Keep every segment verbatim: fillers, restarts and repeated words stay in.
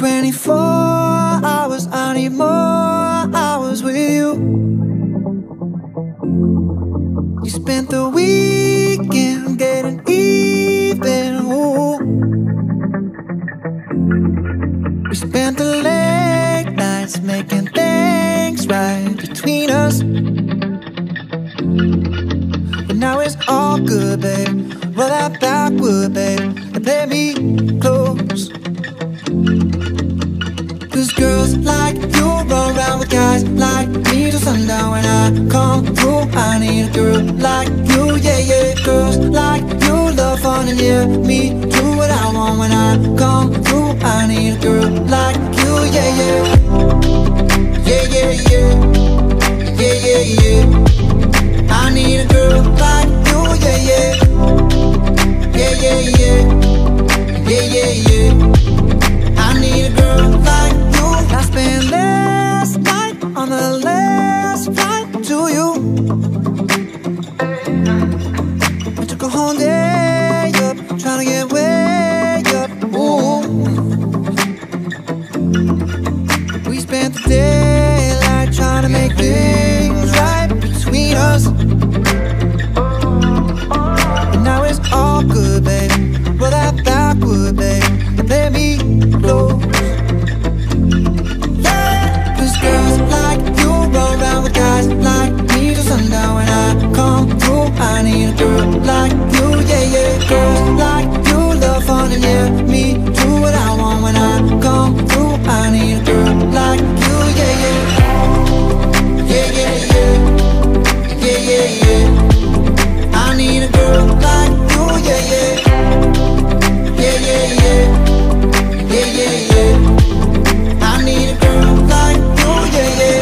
twenty-four hours, I need more hours with you. You spent the weekend getting even, ooh. We spent the late nights making things right between us. But now it's all good, babe. Roll that backward, babe, and play me close. Cause girls like you run around with guys like me till sundown. When I come through, I need a girl like you, yeah, yeah. Girls like you love fun and yeah, me do what I want. When I come through, I need a girl like you, yeah, yeah. Yeah, yeah, yeah. Yeah, yeah, yeah. I need a girl like you, yeah, yeah. Yeah, yeah, yeah. Yeah, yeah, yeah. I need a girl like you. I spent last night on the last flight to you. I took a whole day up, trying to get way up, ooh. We spent the daylight trying to make things right between us. But now it's all good, babe. Roll that backward, babe, and play me close. Yeah. Cause girls like you run around with guys like me till sundown. When I come through, I need a girl like you, yeah, yeah. Girls like you love fun and yeah, me do what I want. When I come through, I need a girl like you, yeah, yeah. Yeah, yeah, yeah. Yeah, yeah, yeah. I need a girl like you, yeah, yeah. Yeah, yeah, yeah. Yeah, yeah, yeah. I need a girl like you, yeah, yeah.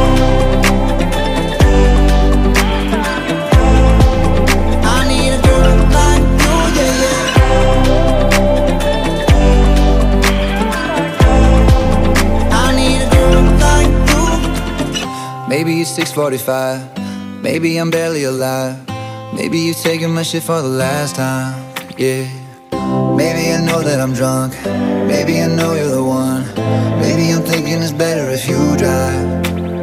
I need a girl like you, yeah, yeah. I need a girl like you. Maybe it's six forty-five. Maybe I'm barely alive. Maybe you've taken my shit for the last time, yeah. Maybe I know that I'm drunk. Maybe I know you're the one. Maybe I'm thinking it's better if you drive.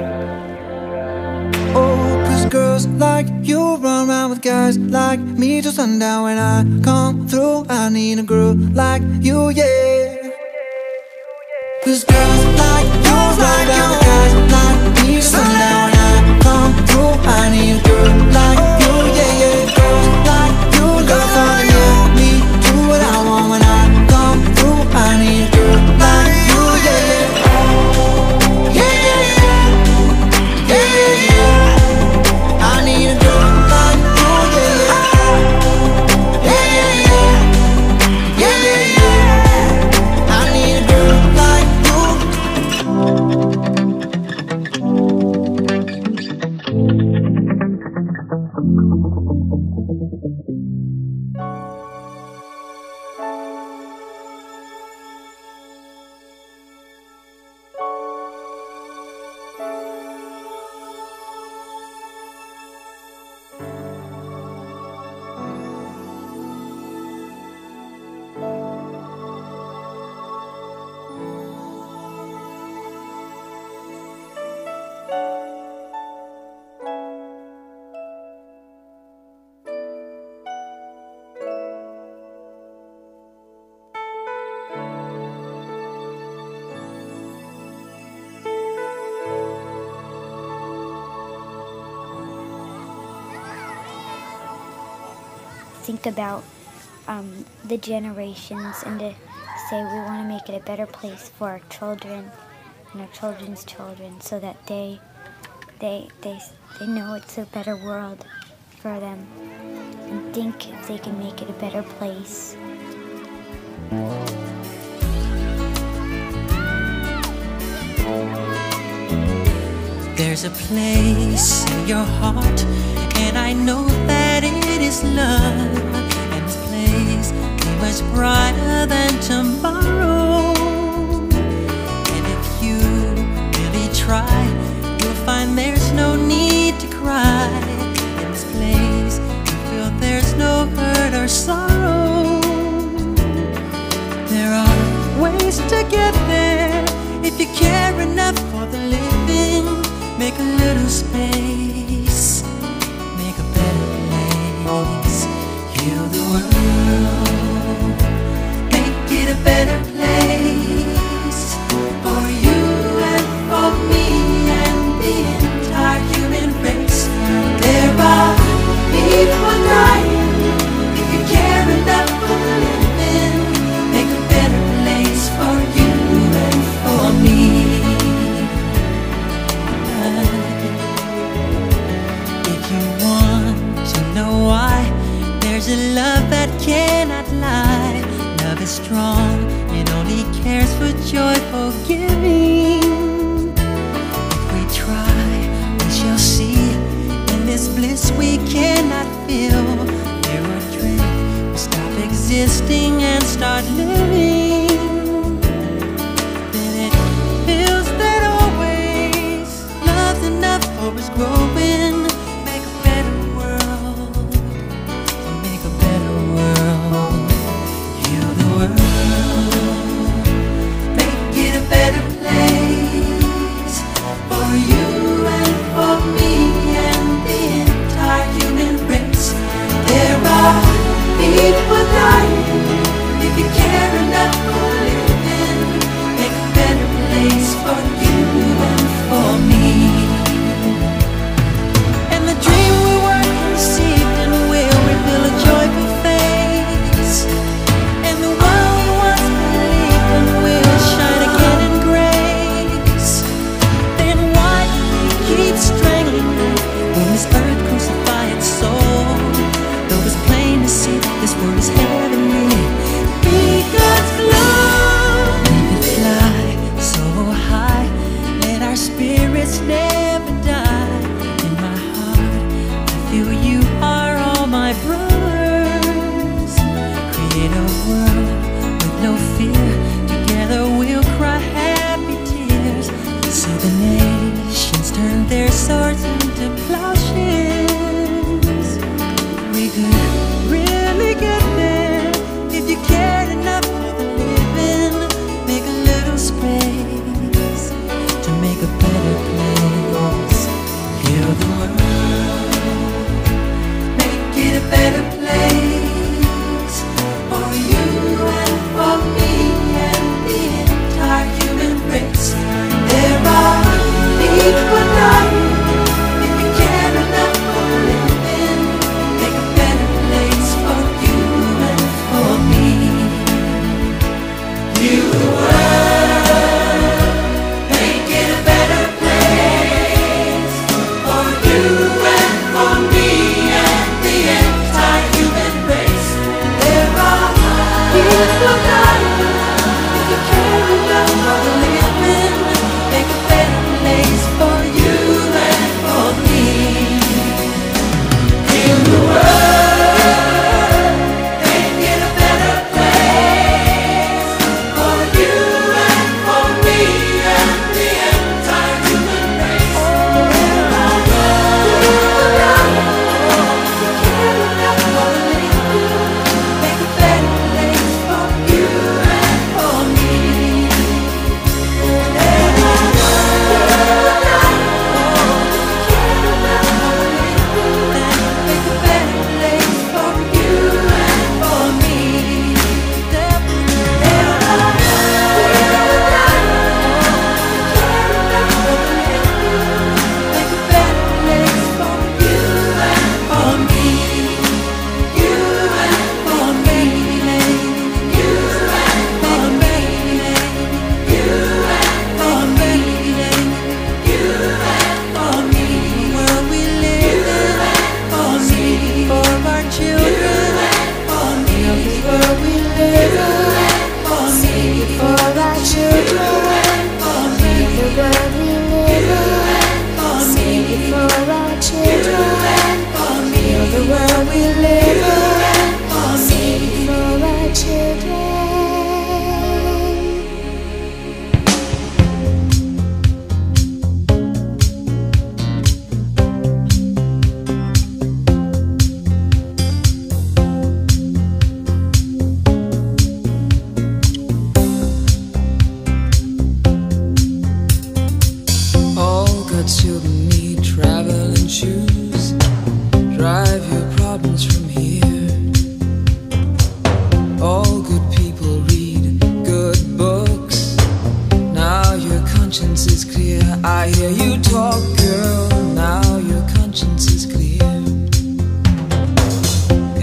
Oh, cause girls like you run around with guys like me till sundown. When I come through, I need a girl like you, yeah. Cause girls like you run around with guys like me till sundown. When I come through, I need a girl like you, yeah, yeah. Girls like you love fun, yeah, me do what I want. When I come through, I need a girl like you, yeah, yeah. Yeah, yeah, yeah. Yeah, yeah, yeah. I need a girl like you, yeah, yeah. Yeah, yeah, yeah. Yeah, yeah, yeah. I need a girl like you. Think about um, the generations and to say we want to make it a better place for our children and our children's children, so that they they they they know it's a better world for them, and think if they can make it a better place. There's a place in your heart, and I know that it is love. And this place is much brighter than tomorrow. And if you really try, you'll find there's no need to cry. In this place, you feel there's no hurt or sorrow. There are ways to get there. little space, make a better place. Heal the world, make it a better place for you and for me and the entire human race. There are people dying. If you care enough for the living, make a better place for you and for me. If you want to know why, there's a love that cannot lie. Love is strong and only cares for joyful giving. If we try, we shall see. In this bliss we cannot feel. Fear or dread, we stop existing and start living. Then it feels that always love's enough for us growing. Make a better world, make a better world. Heal the world, make it a better place for you and for me and the entire human race. There are people dying. If you care enough for living, make a better place for you and for me. And the dream we were conceived in will reveal a joyful face. And the world once believed in will shine again in grace. Then why do we keep strangling when this earth crucify its soul? Though it's plain to see this world is heavenly, be God's love. Make it fly so high, let our spirits never die. In my heart, I feel you are all my brothers. Create a world with no fear. Together we'll cry happy tears. See the nations turn their swords into plowshares. We could really get there if you cared enough for the living. Make a little space to make a better place. Heal the world, make it a better place for you and for me and the entire human race. There are people dying. If you care enough for living, make a better place for you and for me. Heal the world, make it a better place for you and for me and the entire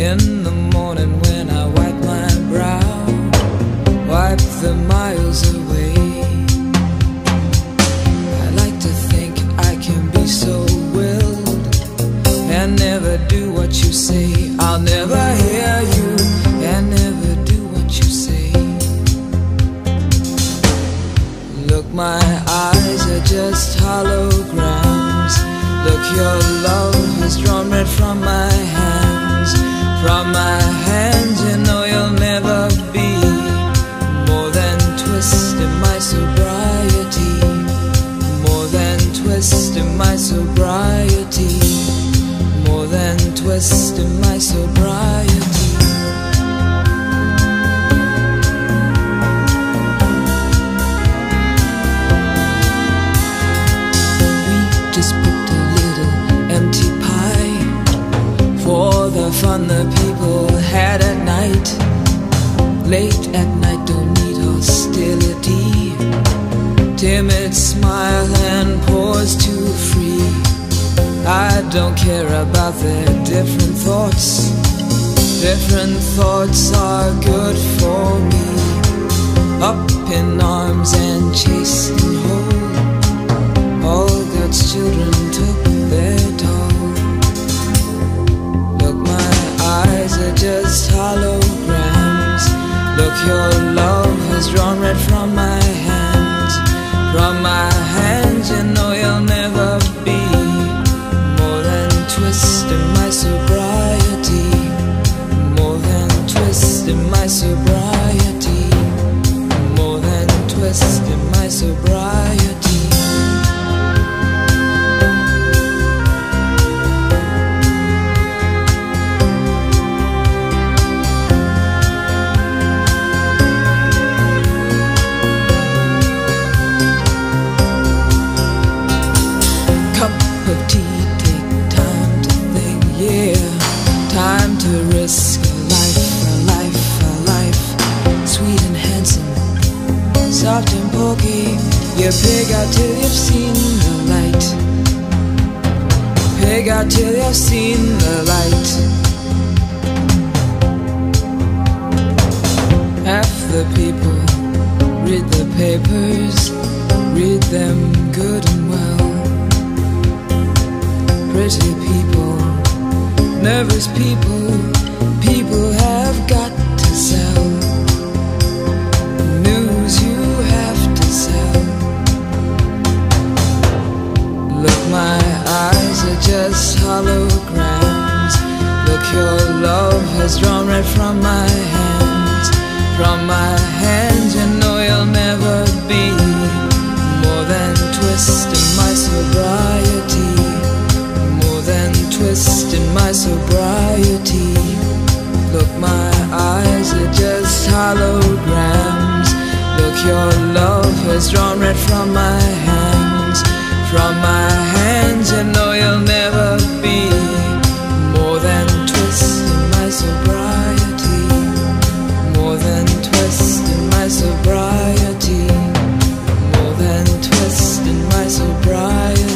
In the morning when I wipe my brow, wipe the miles away. I like to think I can be so willed and never do what you say. I'll never hear you and never do what you say. Look, my eyes are just holograms. Look, your love has drawn red from my hands. From my hands, you know you'll never be more than twist in my sobriety. More than twist in my sobriety. More than twist in my sobriety. We just picked a little empty pie for the fun the people had at night. Late at night, don't need hostility. Timid smile and pause too free. I don't care about their different thoughts. Different thoughts are good for me. Up in arms and chased and whole, all God's children took their toll. Look, my eyes are just holograms. Look, your love has drawn red from my hands. From my hands, you know you'll never be more than twist in my sobriety. More than twist in my sobriety. More than twist in my sobriety. Time to risk a life, a life, a life. Sweet and handsome, soft and pokey. You pig out till you've seen the light. Pig out till you've seen the light. Half the people read the papers, read them good and well. Pretty people, nervous people, people have got to sell. News you have to sell. Look, my eyes are just holograms. Look, your love has drawn red from my hands. From my hands, you know you'll never be more than twist in my sobriety. Than twist in my sobriety. Look, my eyes are just holograms. Look, your love has drawn red from my hands. From my hands, you know you'll never be more than twist in my sobriety. More than twist in my sobriety. More than twist in my sobriety.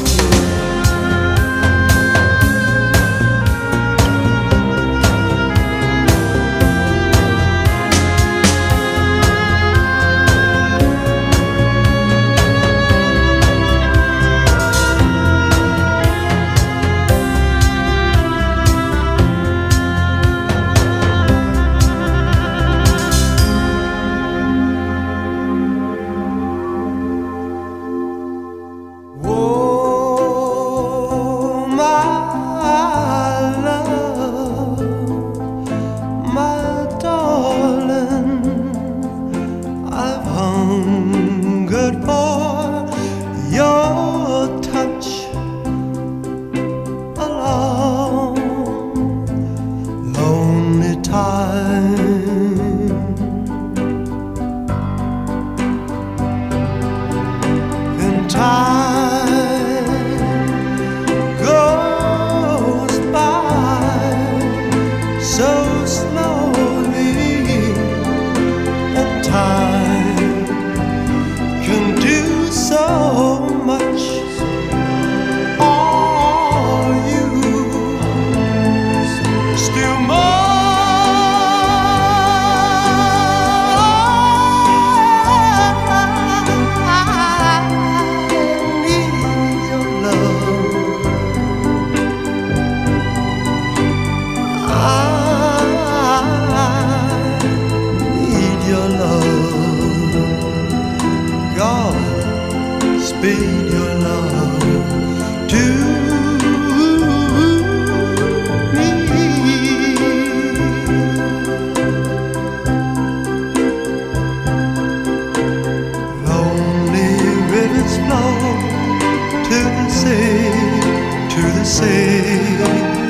to the sea.